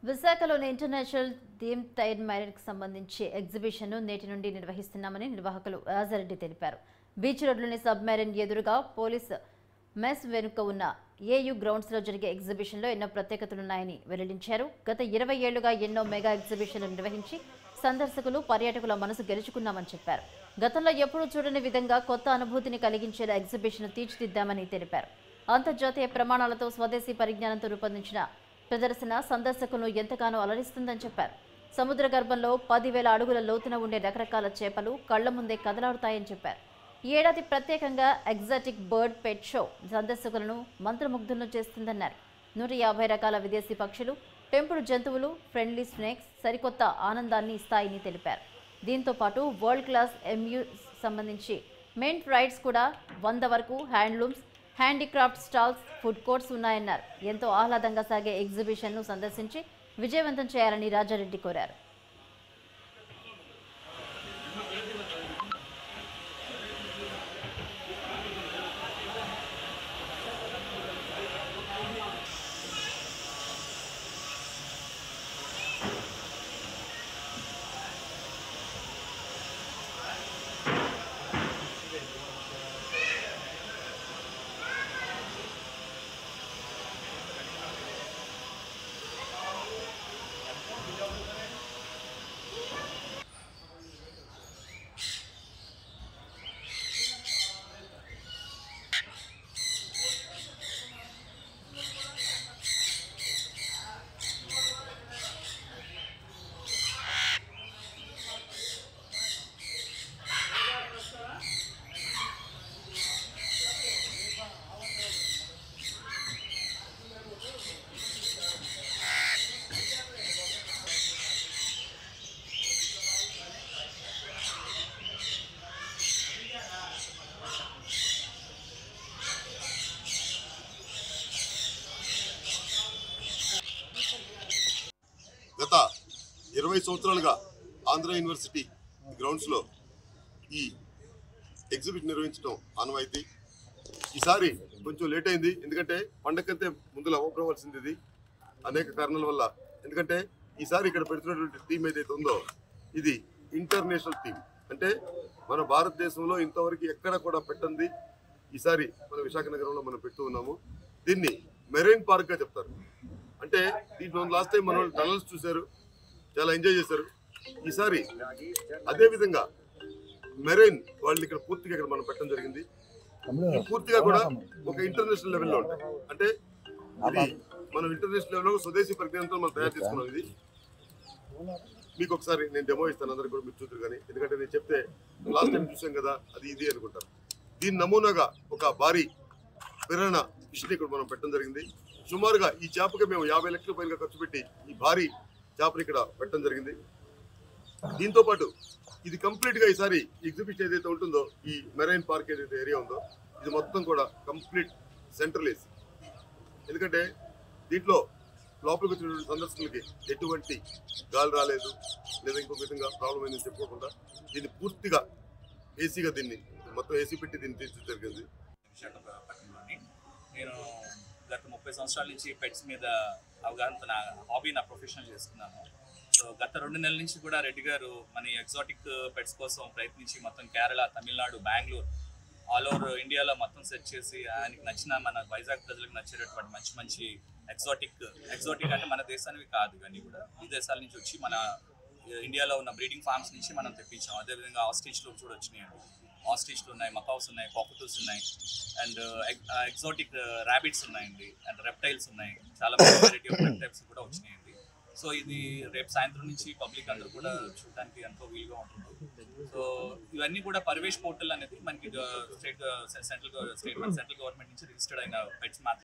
విశాఖలోని international theme Tide మైనర్కి సంబంధించి ఎగ్జిబిషన్ను నేటి నుండి నిర్వహిస్తున్నామని నిర్వాహకులు రాజారెడ్డి తెలిపారు. బీచ్ రోడ్లోని సబ్మెరైన్ ఎదురుగా పోలీస్ మెస్ వెనుక ఉన్న ఏయూ గ్రౌండ్స్లో జరిగే ఎగ్జిబిషన్లో ఎన్నో ప్రత్యేకతలున్నాయని వెల్లడించారు. గత 20 ఏళ్లుగా ఎన్నో మెగా ఎగ్జిబిషన్లు నిర్వహించి సందర్శకులు పర్యాటకుల మనసు గెలుచుకున్నామని చెప్పారు. గతంలో ఎప్పుడూ చూడని విధంగా కొత్త అనుభూతిని కలిగించేలా ఎగ్జిబిషన్ తీర్చిదిద్దామని తెలిపారు. అంతర్జాతీయ ప్రమాణాలతో స్వదేశీ పరిజ్ఞానంతో రూపొందించిన ప్రదర్శన సందర్శకులను ఎంతగానో అలరిస్తుందని చెప్పారు. సముద్ర గర్భంలో 10,000 అడుగుల లోతున ఉండే రకరకాల చేపలు కళ్ల ముందే కదలాడుతాయని చెప్పారు. ఈ ఏడాది ప్రత్యేకంగా ఎగ్జాటిక్ బర్డ్ పెట్ షో సందర్శకులను మంత్రముగ్ధులను చేస్తుందన్నారు. 150 రకాల విదేశీ పక్షులు, పెంపుడు జంతువులు, ఫ్రెండ్లీ స్నేక్స్ సరికొత్త ఆనందాన్ని ఇస్తాయని తెలిపారు. దీంతో పాటు వరల్డ్ క్లాస్ ఎంయూ సంబంధించి మెయిన్ రైడ్స్ కూడా 100 వరకు handlooms, handicraft stalls, food courts ఉన్నాయన్నారు. ఎంతో ఆహ్లాదంగా సాగే ఎగ్జిబిషన్ను సందర్శించి విజయవంతం చేయాలని రాజారెడ్డి కోరారు. గత 20 సంవత్సరాలుగా ఆంధ్ర యూనివర్సిటీ గ్రౌండ్స్లో ఈ ఎగ్జిబిషన్ నిర్వహించడం ఆనవాయితీ. ఈసారి కొంచెం లేట్ అయింది, ఎందుకంటే పండగకంతే ముందులో అవ్వవలసింది ఇది అనేక కారణాల వల్ల. ఎందుకంటే ఈసారి ఇక్కడ పెడుతున్నటువంటి థీమ్ ఏదైతే ఉందో ఇది ఇంటర్నేషనల్ థీమ్, అంటే మన భారతదేశంలో ఇంతవరకు ఎక్కడ కూడా పెట్టండి ఈసారి మన విశాఖ నగరంలో మనం పెడుతూ ఉన్నాము. దీన్ని మెరైన్ పార్క్గా చెప్తారు. అంటే దీంట్లో లాస్ట్ టైం మన వాళ్ళు టనల్స్ చూశారు, చాలా ఎంజాయ్ చేశారు. ఈసారి అదేవిధంగా మెరైన్ వాళ్ళు ఇక్కడ పూర్తిగా ఇక్కడ మనం పెట్టడం జరిగింది. పూర్తిగా కూడా ఒక ఇంటర్నేషనల్ లెవెల్లో ఉంటాయి. అంటే ఇది మనం ఇంటర్నేషనల్ లెవెల్లో స్వదేశీ పరిజ్ఞానంతో మనం తయారు చేసుకున్నాం. ఇది మీకు ఒకసారి నేను డెమో ఇస్తాను, అందరికి కూడా మీరు చూద్దరు. కానీ ఎందుకంటే నేను చెప్తే లాస్ట్ టైం చూసాం కదా అది ఇది అనుకుంటారు. దీని నమూనాగా ఒక భారీ పిరానా ఫిష్ని ఇక్కడ మనం పెట్టడం జరిగింది. సుమారుగా ఈ చేపకి మేము 50 లక్షల పైగా ఖర్చు పెట్టి ఈ భారీ చేపని ఇక్కడ పెట్టడం జరిగింది. దీంతో పాటు ఇది కంప్లీట్ గా ఈసారి ఎగ్జిబిషన్ ఏదైతే ఉంటుందో ఈ మెరైన్ పార్క్ ఏదైతే ఏరియా ఉందో ఇది మొత్తం కూడా కంప్లీట్ సెంట్రల్ ఏసీ. ఎందుకంటే దీంట్లో లోపలికి వచ్చినటువంటి సందర్శకులకి ఎటువంటి గాలి రాలేదు లేదా ఇంకొక విధంగా ప్రాబ్లం అయిందని చెప్పుకోకుండా దీన్ని పూర్తిగా ఏసీగా దీన్ని మొత్తం ఏసీ పెట్టి దీన్ని తీర్చి జరిగింది. నేను గత 30 సంవత్సరాల నుంచి పెట్స్ మీద అవగాహన, నా హాబీ, నా ప్రొఫెషనల్ చేసుకున్నాను. సో గత 2 నెలల నుంచి కూడా రెడ్డి గారు మన ఎగ్జాటిక్ పెట్స్ కోసం ప్రయత్నించి మొత్తం కేరళ, తమిళనాడు, బెంగళూరు, ఆల్ ఓవర్ ఇండియాలో మొత్తం సెర్చ్ చేసి ఆయనకి నచ్చిన మన వైజాగ్ ప్రజలకు నచ్చేటటువంటి మంచి మంచి ఎగ్జాటిక్ అంటే మన దేశానివి కాదు, ఇవన్నీ కూడా ఈ దేశాల నుంచి వచ్చి మన ఇండియాలో ఉన్న బ్రీడింగ్ ఫార్మ్స్ నుంచి మనం తెప్పించాం. అదేవిధంగా ఆస్ట్రిచ్లో కూడా వచ్చినాయండి. ఆస్ట్రిచ్లు ఉన్నాయి, మకావ్స్ ఉన్నాయి, కాకటూస్ ఉన్నాయి, అండ్ ఎగ్జాటిక్ ర్యాబిట్స్ ఉన్నాయండి, అండ్ రెప్టైల్స్ ఉన్నాయి. చాలా వెరైటీ ఆఫ్ రెప్టైల్స్ కూడా వచ్చినాయండి. సో ఇది రేపు సాయంత్రం నుంచి పబ్లిక్ అందరూ కూడా చూడడానికి ఎంతో వీలుగా ఉంటుంది. సో ఇవన్నీ కూడా పరివేష్ పోర్టల్ అనేది మనకి సెంట్రల్ గవర్నమెంట్ నుంచి రిజిస్టర్డ్ అయిన పెట్స్ మాత్రం